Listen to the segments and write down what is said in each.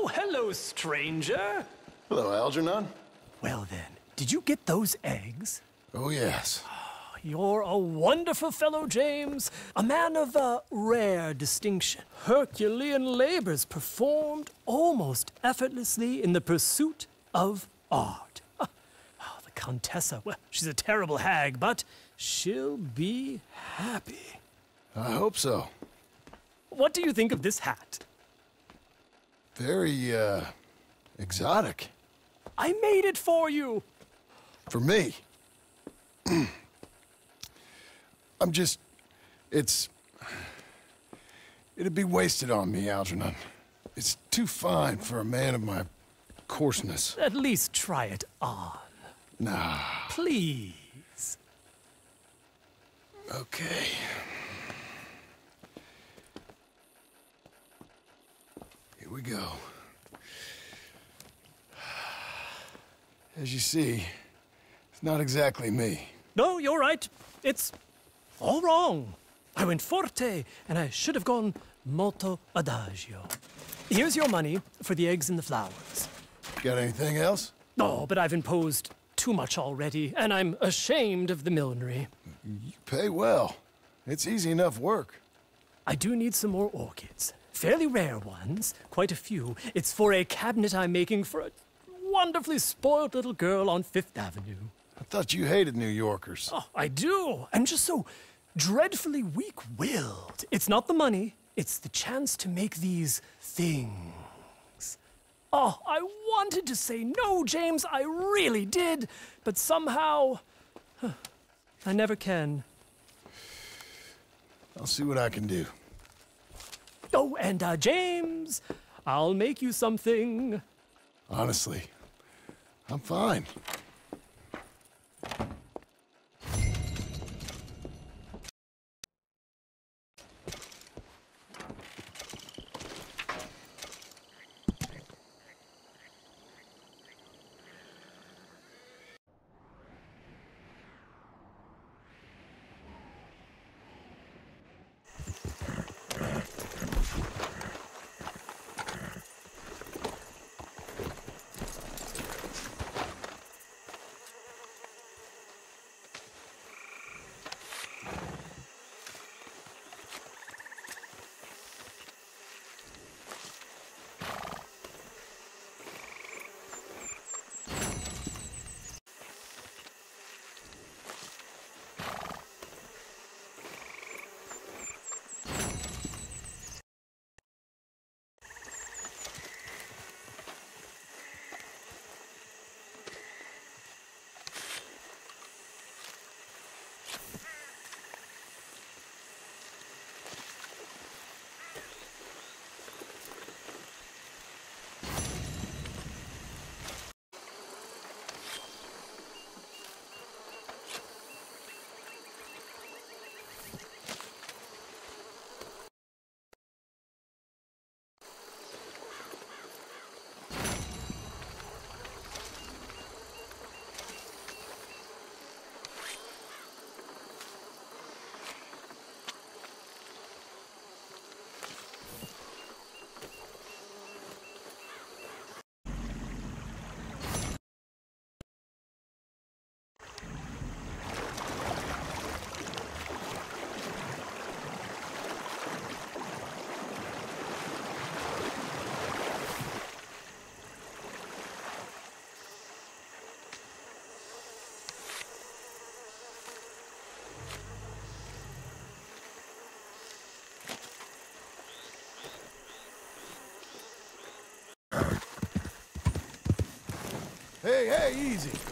Oh, hello, stranger. Hello, Algernon. Well then, did you get those eggs? Oh, yes. You're a wonderful fellow, James. A man of rare distinction. Herculean labors performed almost effortlessly in the pursuit of art. Oh, the Contessa, well, she's a terrible hag, but she'll be happy. I hope so. What do you think of this hat? Very, exotic. I made it for you. For me. It'd be wasted on me, Algernon. It's too fine for a man of my coarseness. At least try it on. Nah. Please. Okay. Here we go. As you see, it's not exactly me. No, you're right. It's all wrong. I went forte, and I should have gone molto adagio. Here's your money for the eggs and the flowers. Got anything else? Oh, but I've imposed too much already, and I'm ashamed of the millinery. You pay well. It's easy enough work. I do need some more orchids. Fairly rare ones, quite a few. It's for a cabinet I'm making for a wonderfully spoiled little girl on Fifth Avenue. I thought you hated New Yorkers. Oh, I do. I'm just so dreadfully weak-willed. It's not the money, it's the chance to make these things. Oh, I wanted to say no, James, I really did, but somehow, I never can. I'll see what I can do. Oh, and James, I'll make you something. Honestly, I'm fine. Hey, easy.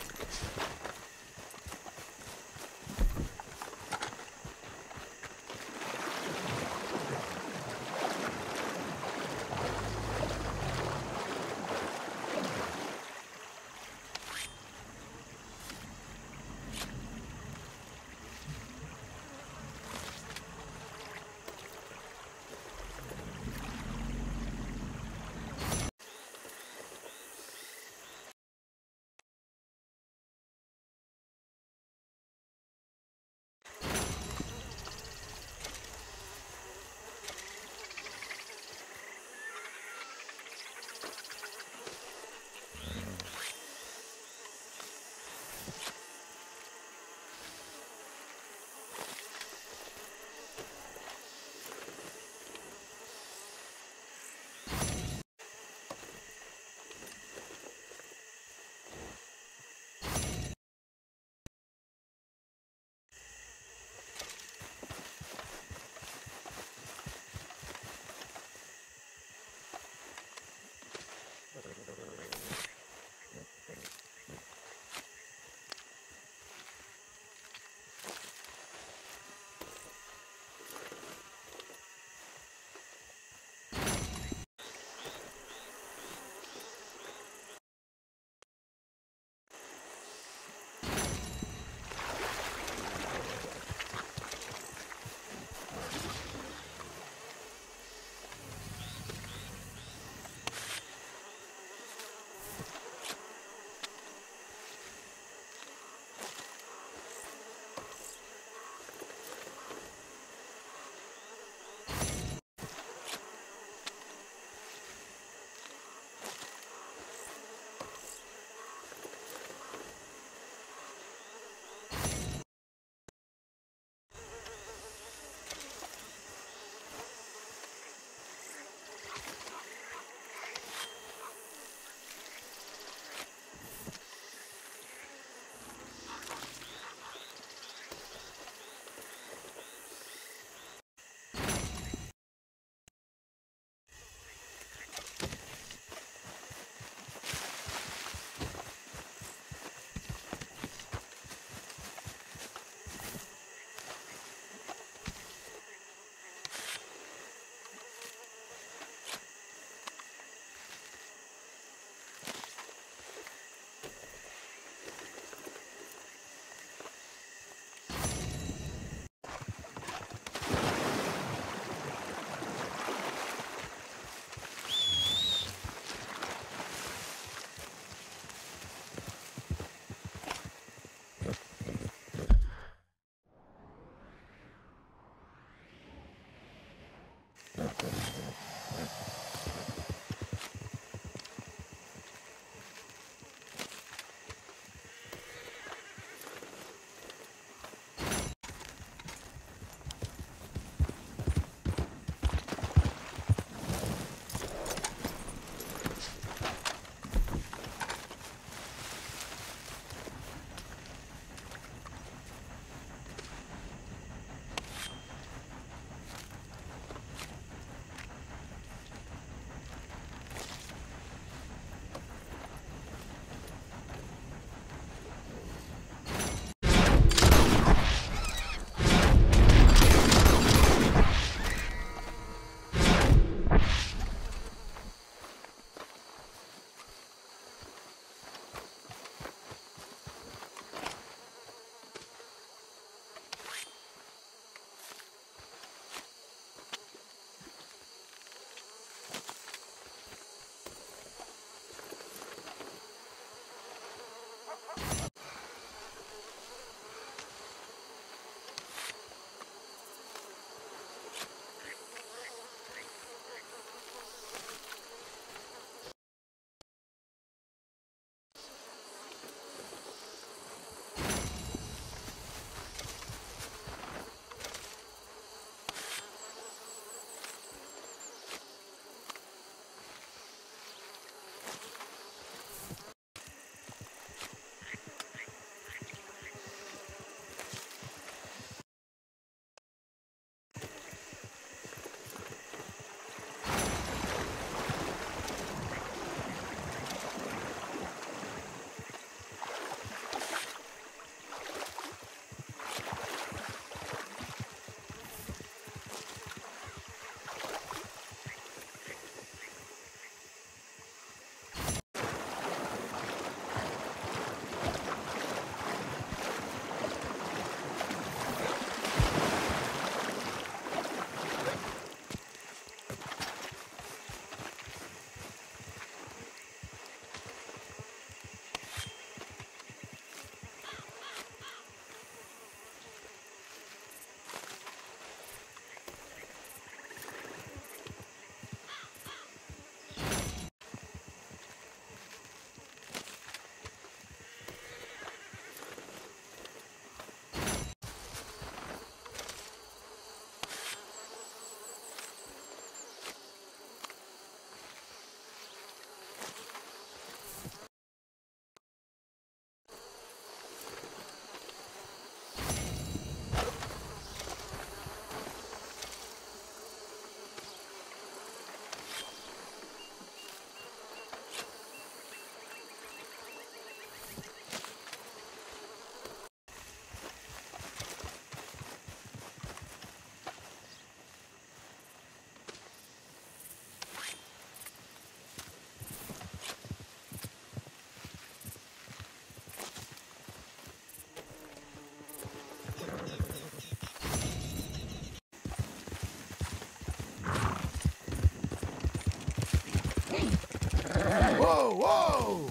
Whoa, whoa!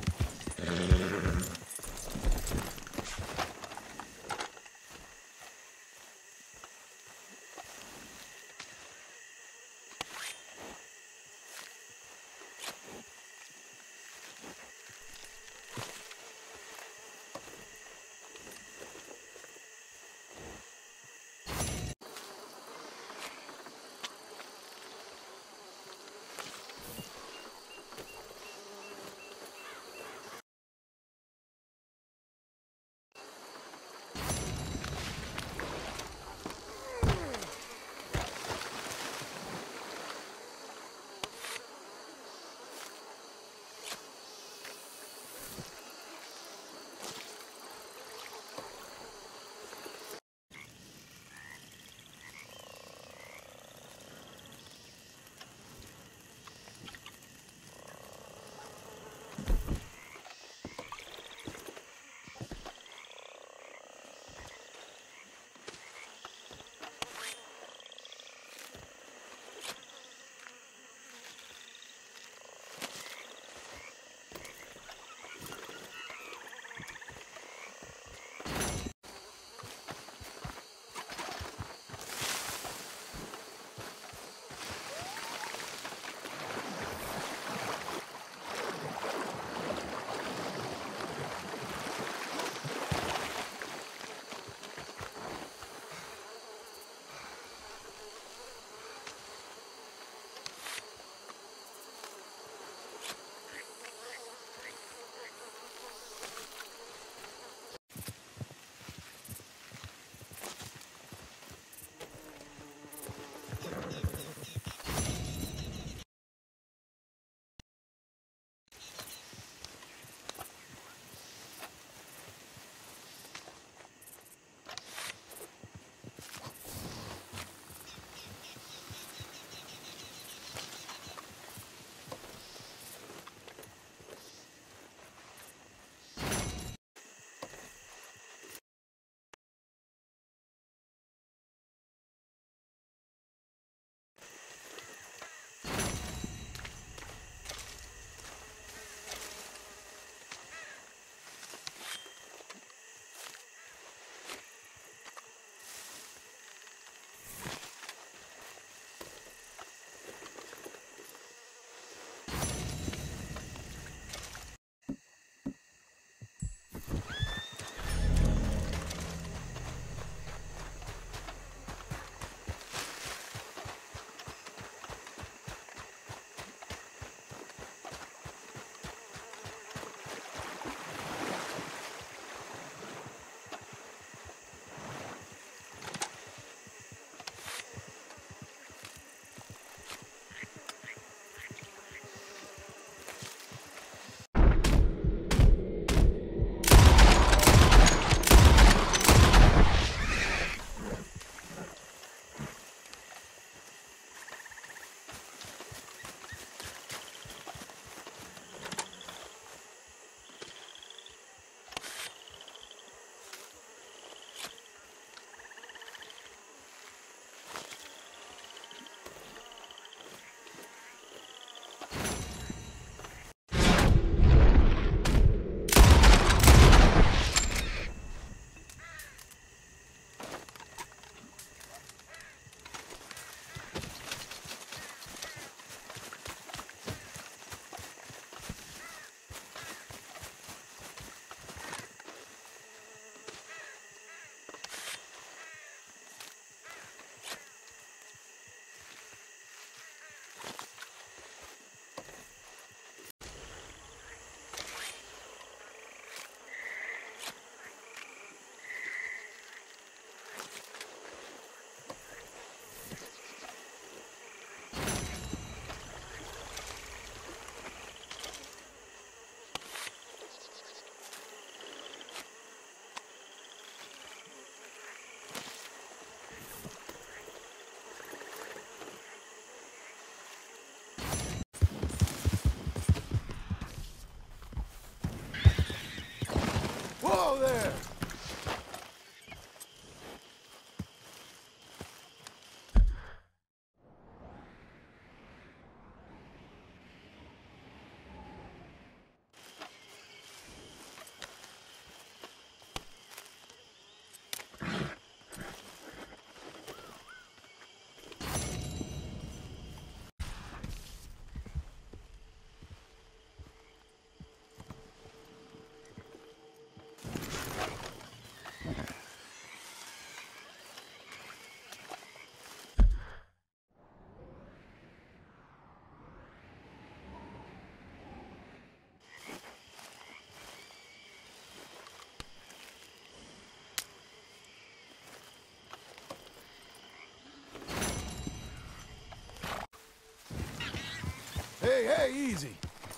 Hey, hey, easy.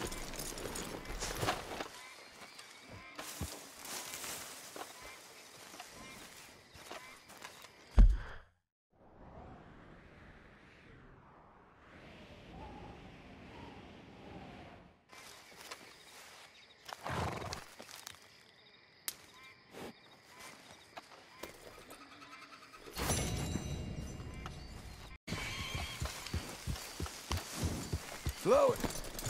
Slow it.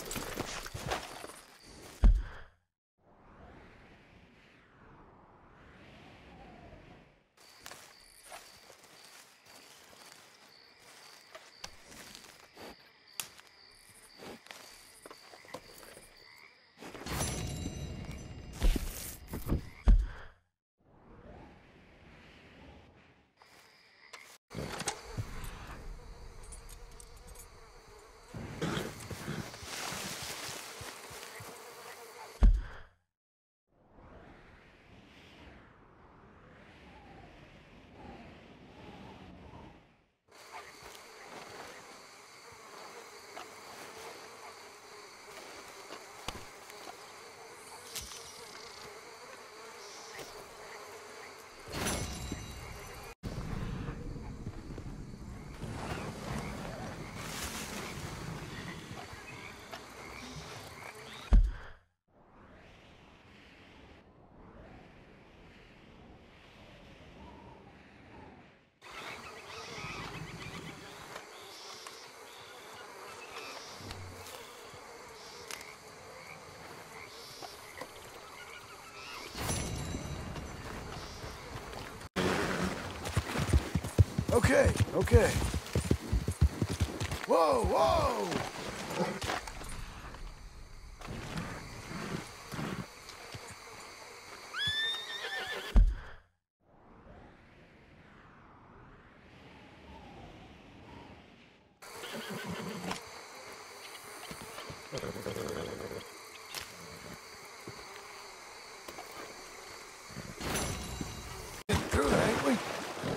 Okay, okay. Whoa, whoa! Get through there, ain't we?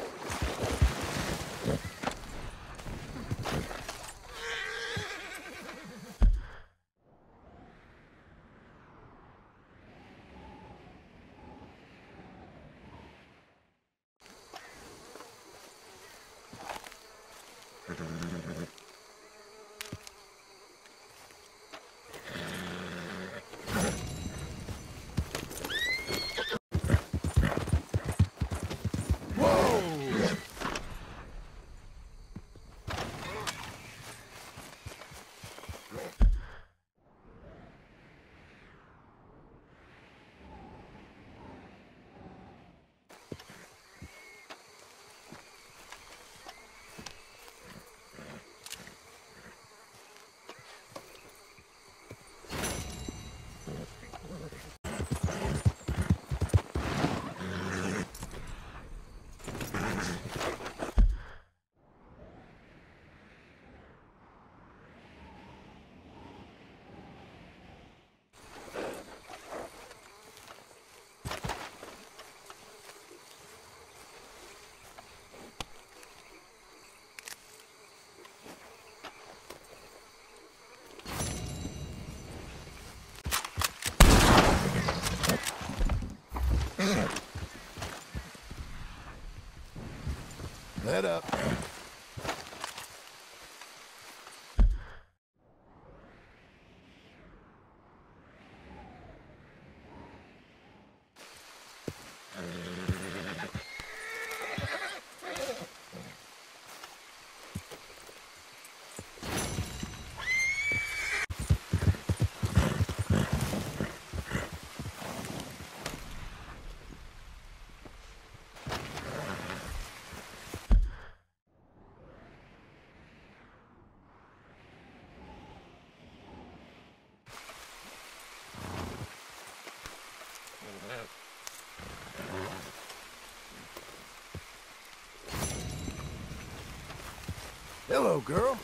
Let up. Hello, girl.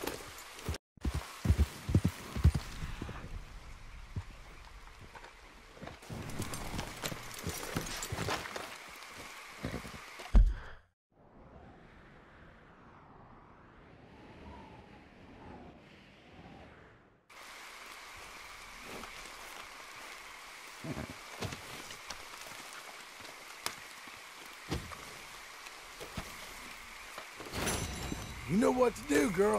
You know what to do, girl.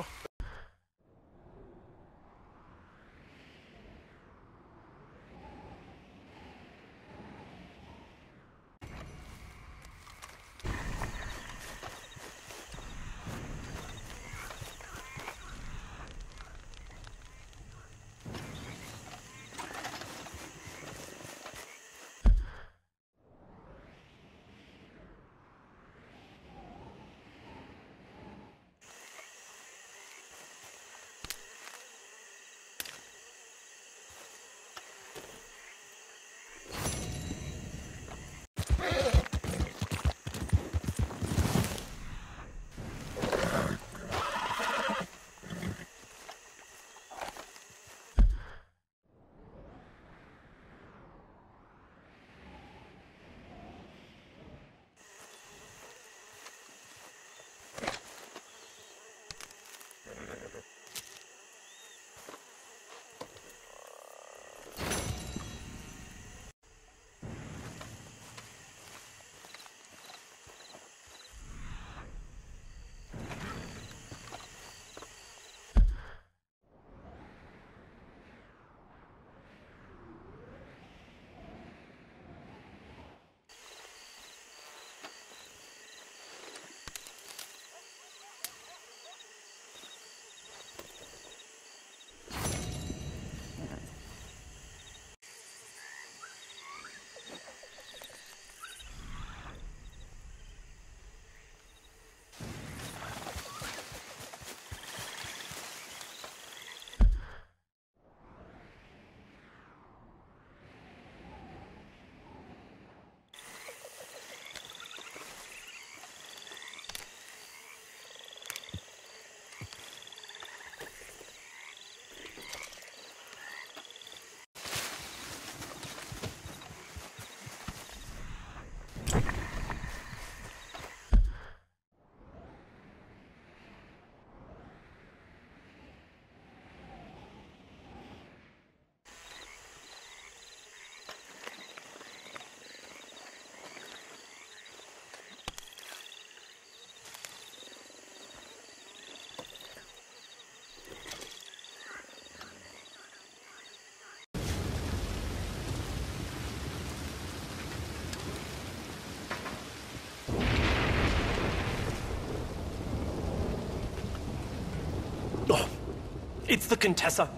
Oh, it's the Contessa.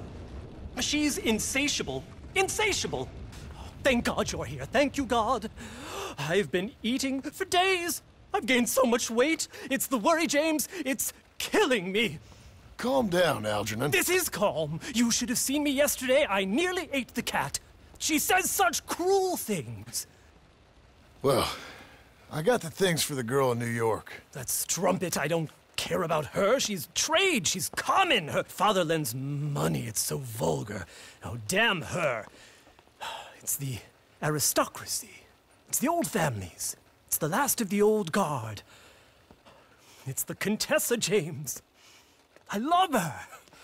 She's insatiable. Insatiable! Thank God you're here. Thank you, God. I've been eating for days. I've gained so much weight. It's the worry, James. It's killing me. Calm down, Algernon. This is calm. You should have seen me yesterday. I nearly ate the cat. She says such cruel things. Well, I got the things for the girl in New York. That strumpet, I don't care about her. She's trade. She's common. Her father lends money. It's so vulgar. Oh, damn her. It's the aristocracy. It's the old families. It's the last of the old guard. It's the Contessa, James. I love her.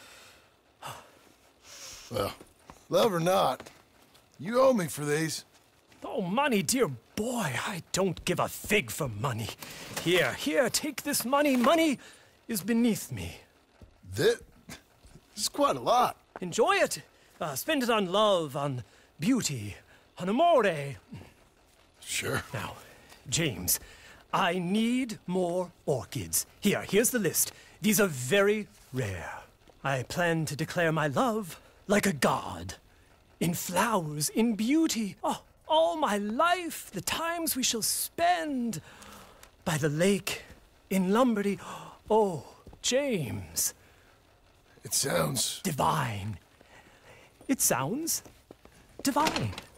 Well, love or not, you owe me for these. Oh, money, dear boy. I don't give a fig for money. Here, take this money. Money is beneath me. This is quite a lot. Enjoy it. Spend it on love, on beauty, on amore. Sure. Now, James, I need more orchids. Here's the list. These are very rare. I plan to declare my love like a god. In flowers, in beauty. Oh, all my life, the times we shall spend by the lake in Lombardy. Oh, James. It sounds Divine. It sounds divine.